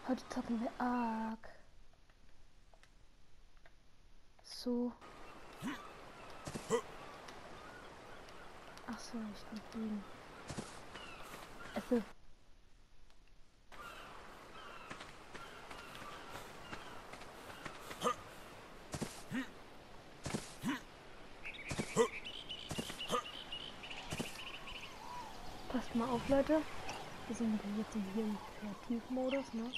Heute zocken wir arg. So. Ach so, ich kann fliegen. Passt mal auf, Leute. Wir sind jetzt hier im Kreativmodus, ne?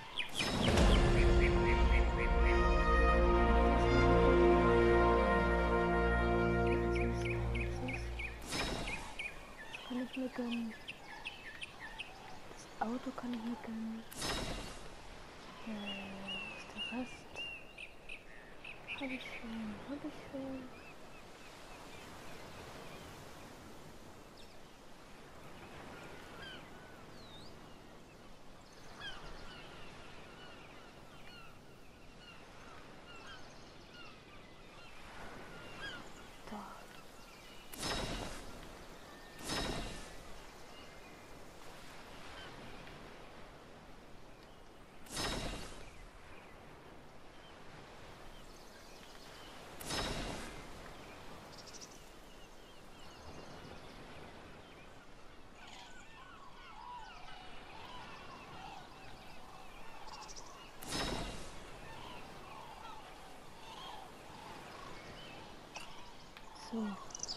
Das kann ich mir gönnen. Das Auto kann ich mir gönnen. Wo ist der Rest? Hab ich schon. So.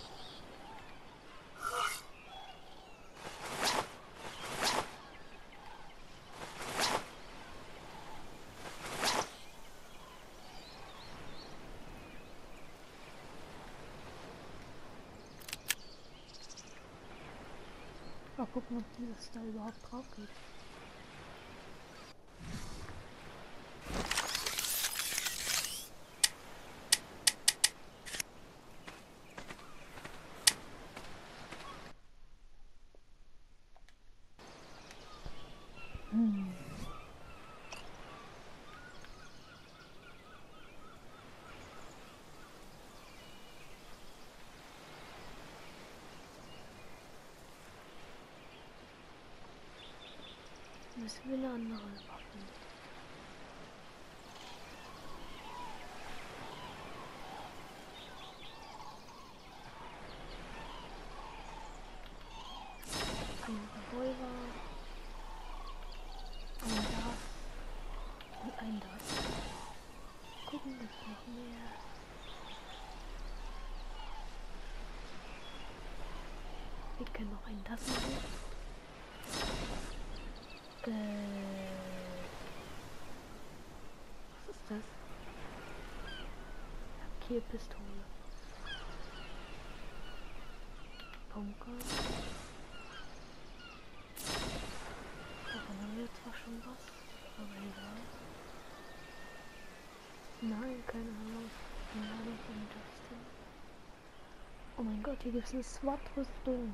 Mal gucken, ob dieses da überhaupt drauf geht. Müssen wir eine andere Waffe. Ein Revolver. Ein das. Und ein das. Gucken, gibt es noch mehr. Wir können noch ein das machen. Was ist das? Lackierpistole. Pumpgun. Davon haben wir zwar schon was, aber egal. Nein, keine Ahnung. Keine Ahnung von Justin. Oh mein Gott, hier gibt es eine SWAT-Rüstung.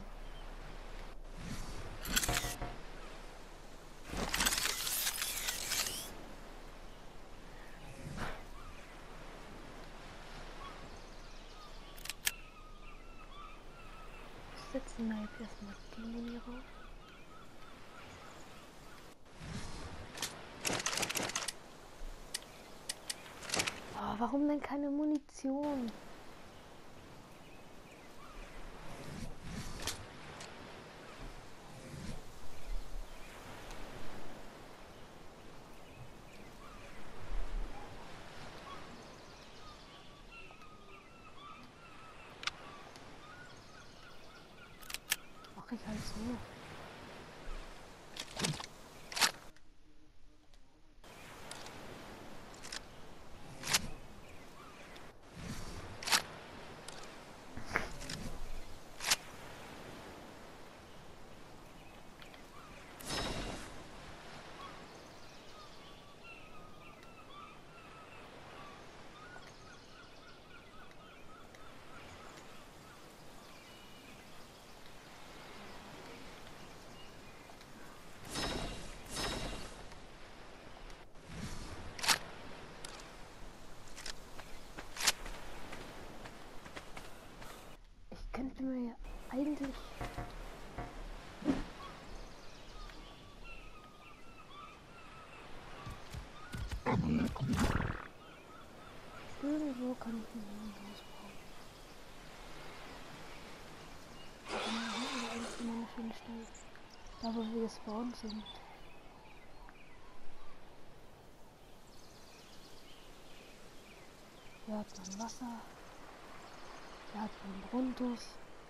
Setzen wir jetzt erstmal die Muni rauf. Oh, warum denn keine Munition? Mach ich halt so. Könnte mir ja eigentlich Irgendwo kann ich mir ein Haus bauen. Aber eigentlich immer eine schöne Stelle. Da wo wir gespawnt sind. Hier hat man Wasser. Hier hat man Bruntus.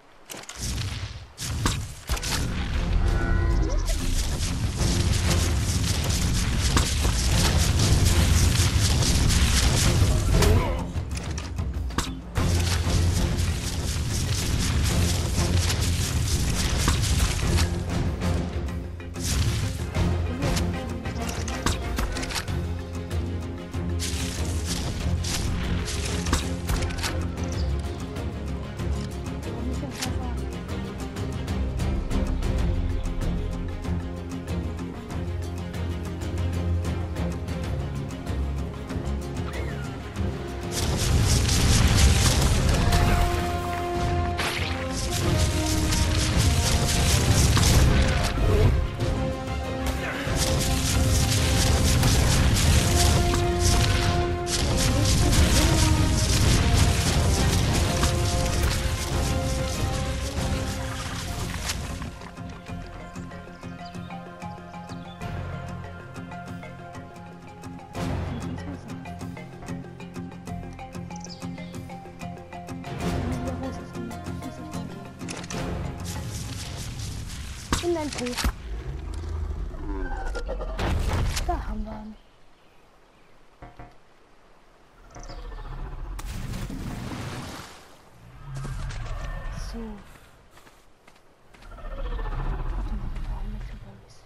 In ein Pool. Da haben wir ihn. So. Warte mal, wir brauchen nicht Berries.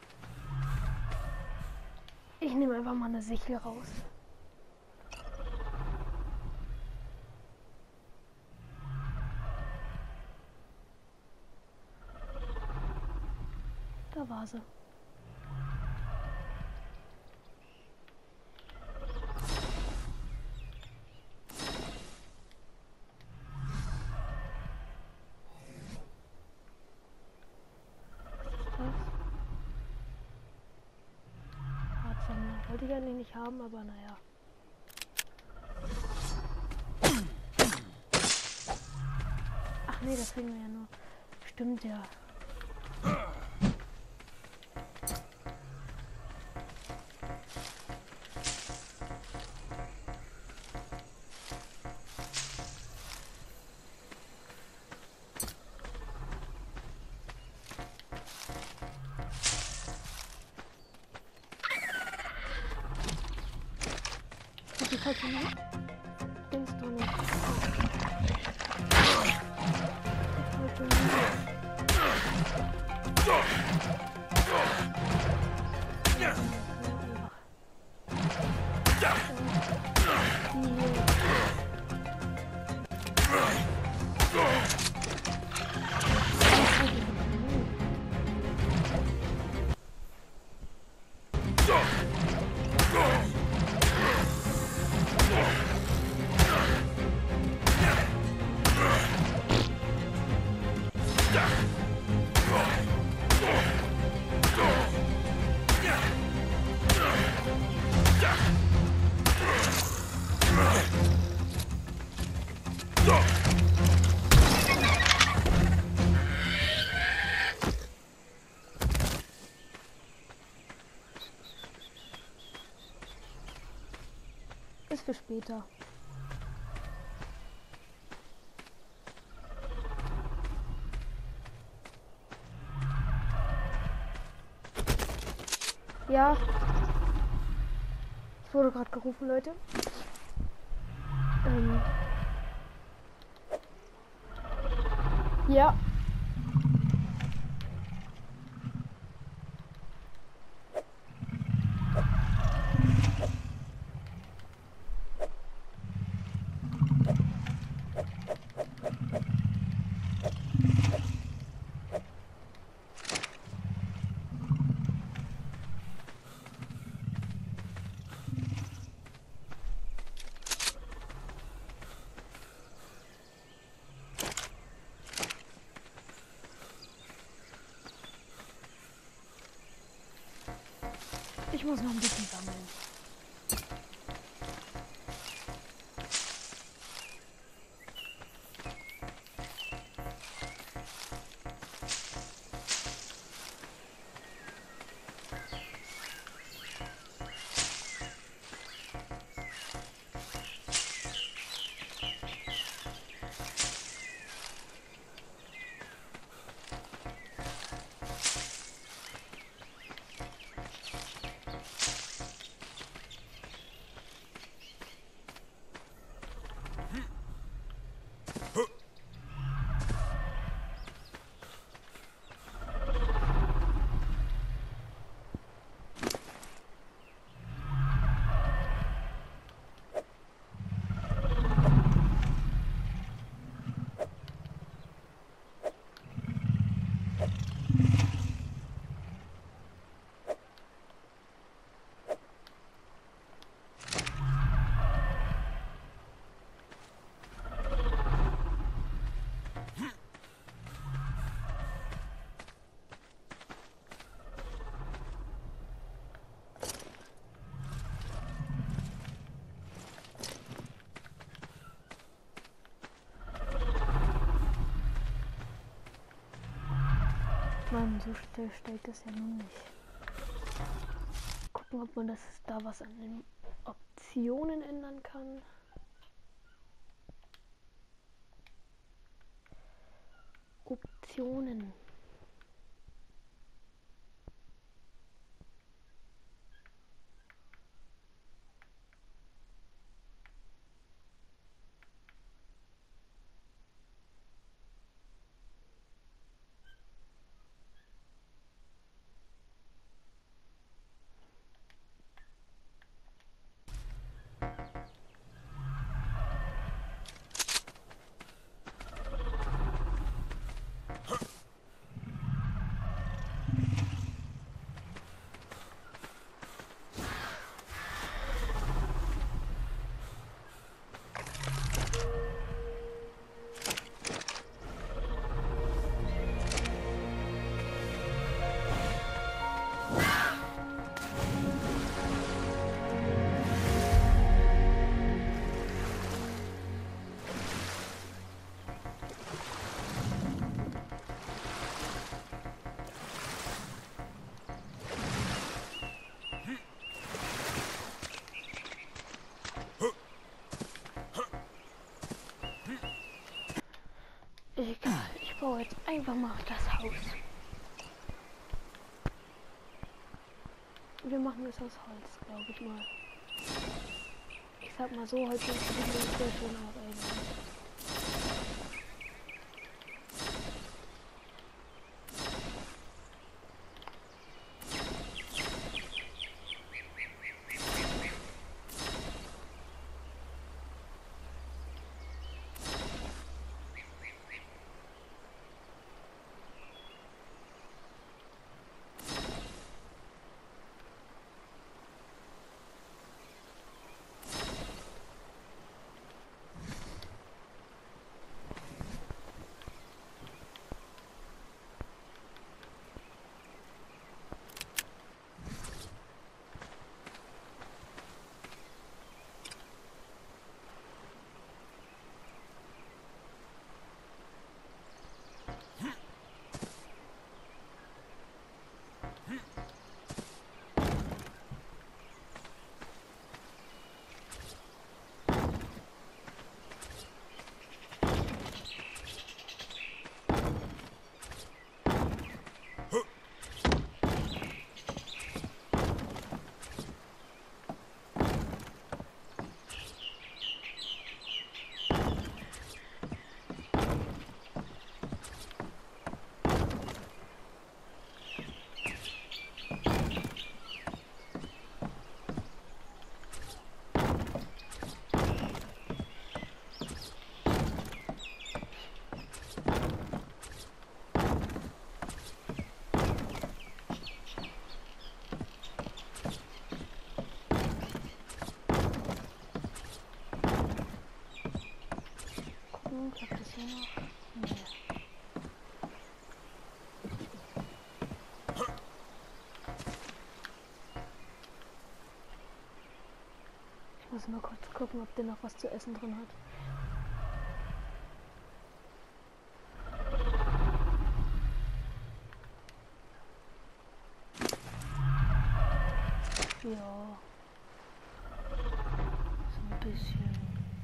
Ich nehme einfach mal eine Sichel raus. Da war sie. Hartsammler. Wollte ich eigentlich nicht haben, aber naja. Ach nee, das kriegen wir ja nur. Stimmt ja. Ich halt nicht. Denkst du nicht? Ist für später. Ja. Ich wurde gerade gerufen, Leute. Ja. Ich muss noch ein bisschen sammeln. Mann, so schnell steigt das ja nun nicht. Gucken, ob man das da was an den Optionen ändern kann. Optionen. Egal, ich baue jetzt einfach mal das Haus. Wir machen es aus Holz, glaube ich mal. Ich sag mal so, Holz ist sehr schön arbeiten. Ich hab das hier noch. Nee. Ich muss mal kurz gucken, ob der noch was zu essen drin hat. Ja. So ein bisschen.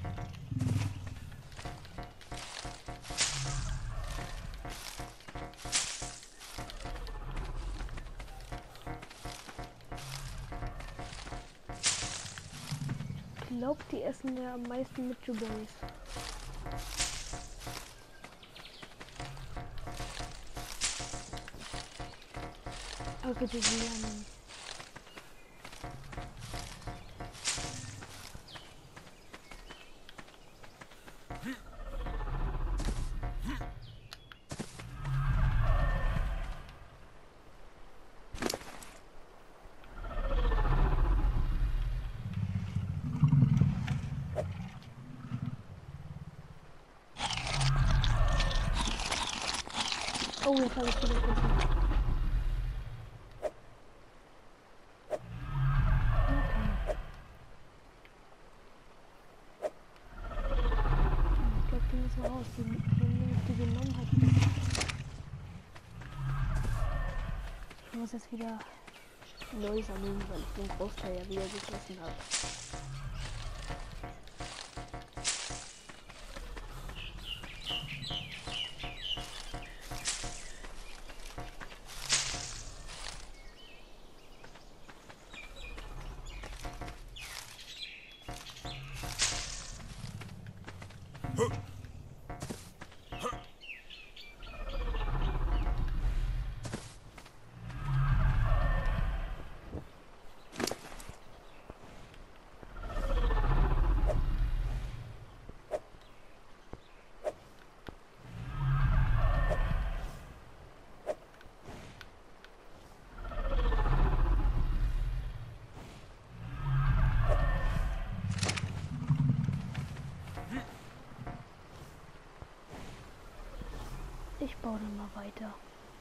Ich glaube, die essen ja am meisten mit Blueberries. Okay, die lernen. Oh, jetzt habe ich wieder gefunden. Okay. Ich glaube, die müssen raus. Die genommen hat. muss jetzt wieder neu sammeln, weil ich den Großteil ja wieder gegessen habe. Ich baue dann mal weiter.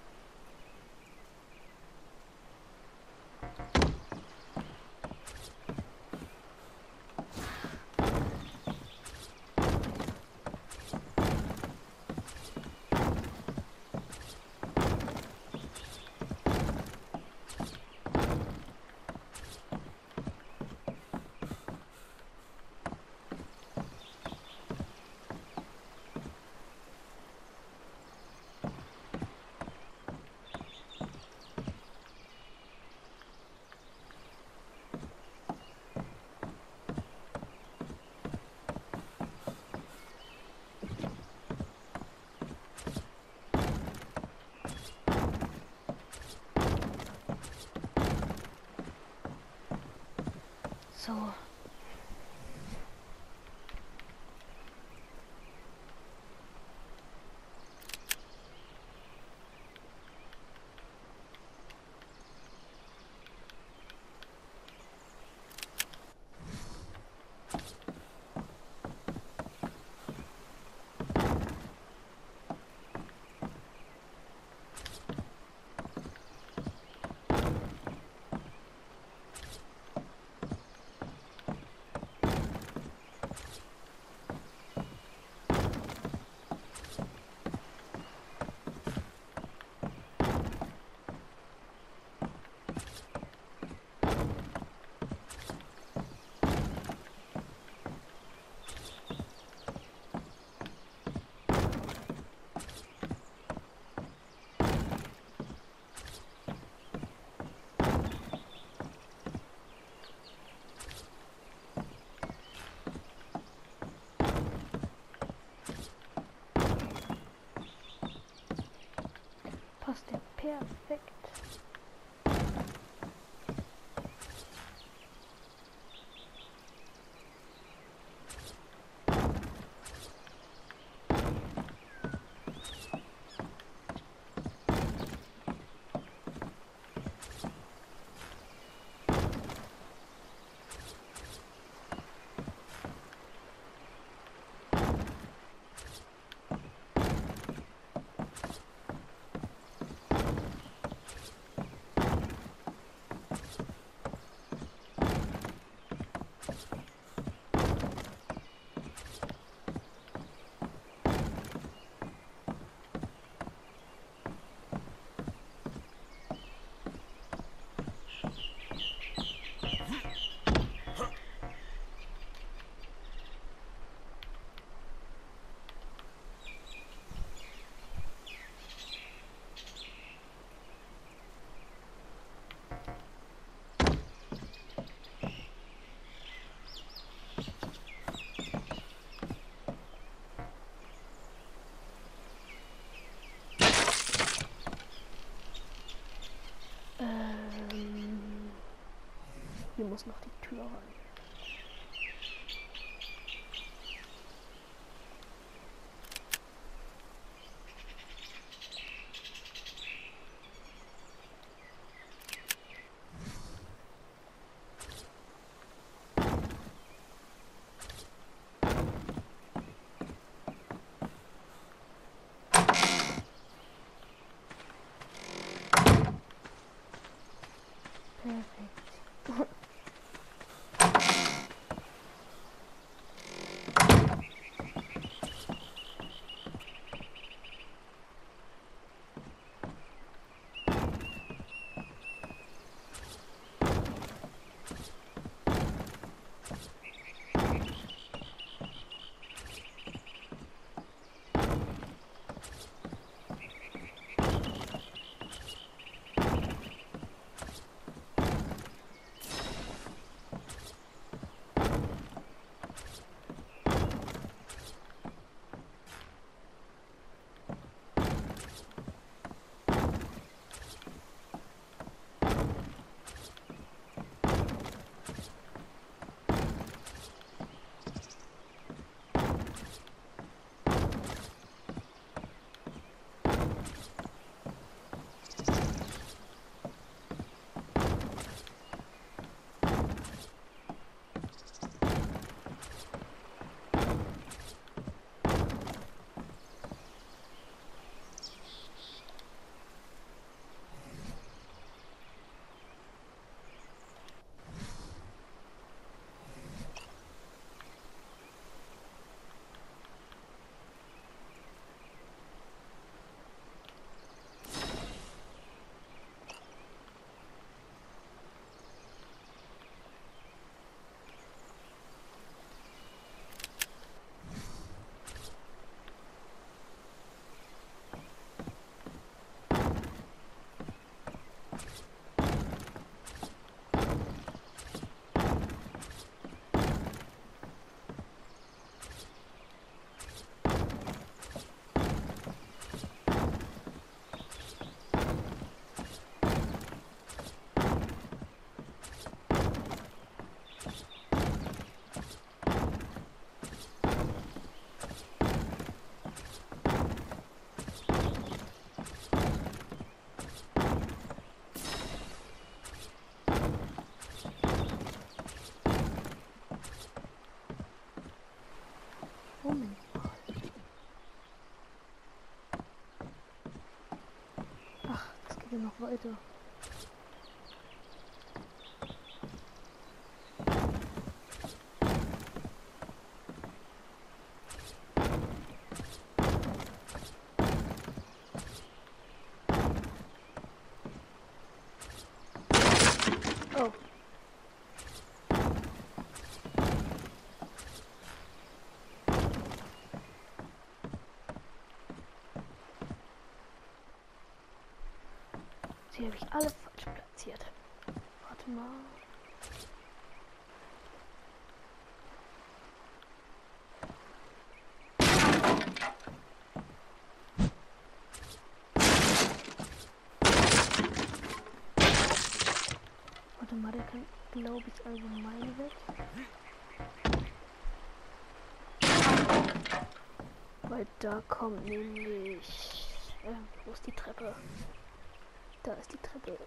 So. Passt ja perfekt. Hier muss noch die Tür rein. Perfekt. geht ja noch weiter. Oh. Die habe ich alle falsch platziert. Warte mal. Warte mal, der kann, glaube ich, allgemein weg. Weil da kommt nämlich... wo ist die Treppe? Da ist die Treppe.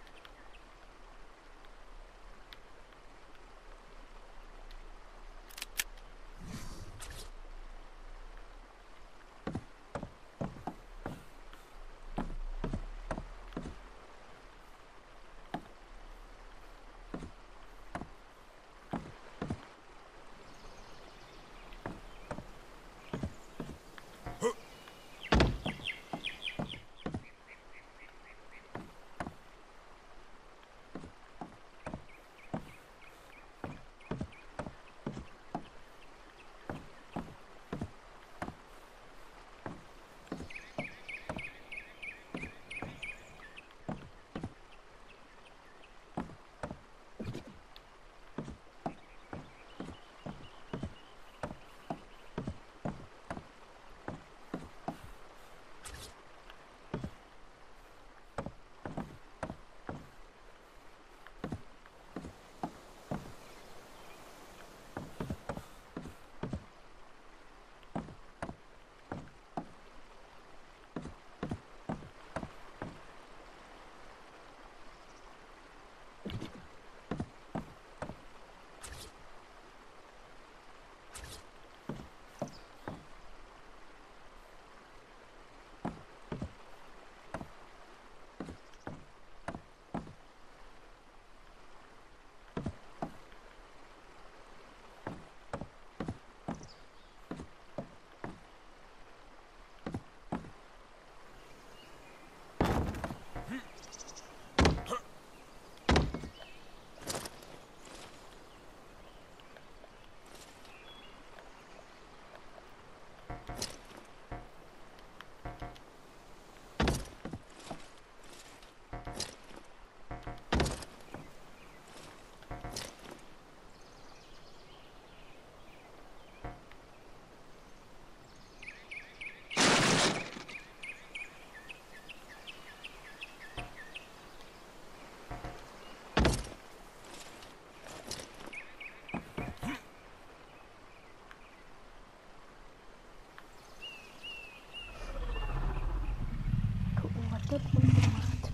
Der Brunnen gemacht.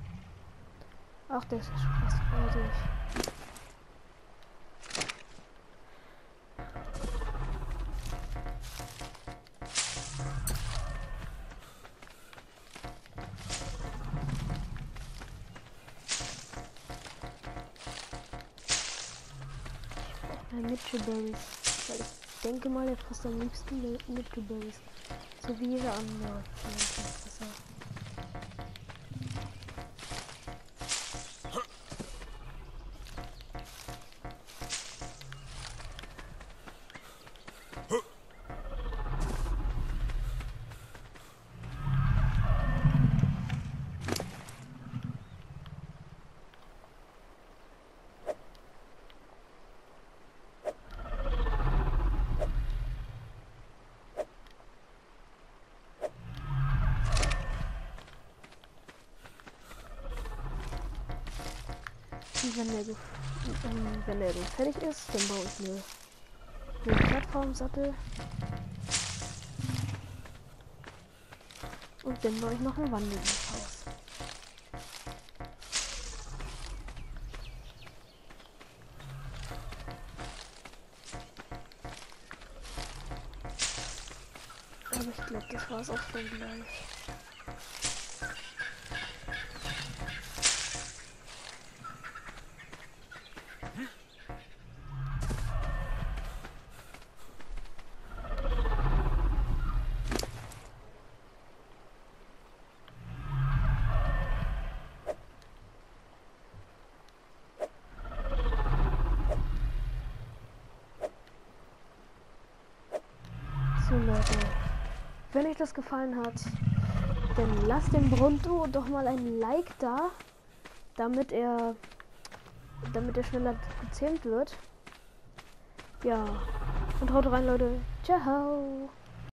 Ach, das ist fast fertig. Mitchellberries. Weil ich denke mal, er frisst am liebsten Mitchellberries. So wie jeder andere Pflanzenfresser. Und wenn der dann fertig ist, dann baue ich eine Plattformsattel. Und dann baue ich noch ein wandelndes Haus. Aber ich glaube, das war es auch schon gleich. wenn euch das gefallen hat, dann lasst dem Brunto doch mal ein Like da, damit er schneller gezähmt wird. Ja, und haut rein, Leute. Ciao.